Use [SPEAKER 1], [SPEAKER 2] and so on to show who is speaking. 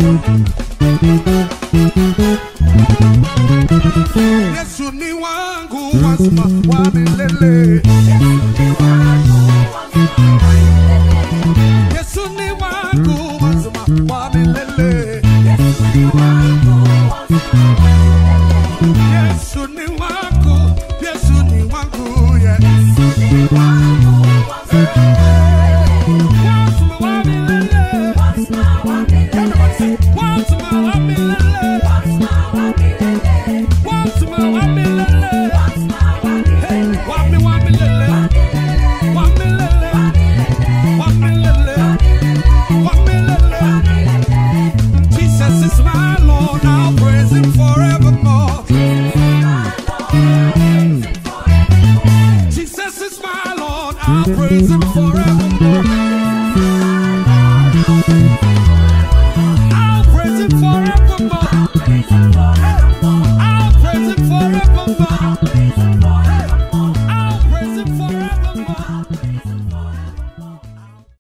[SPEAKER 1] Yesu ni wangu wazima wa milele. Yesu ni wangu wazima wa milele. Yesu ni wangu, Yesu ni wangu, yeah. Jesus is my Lord, I'll praise him forevermore. Jesus is my Lord, I'll praise him forevermore.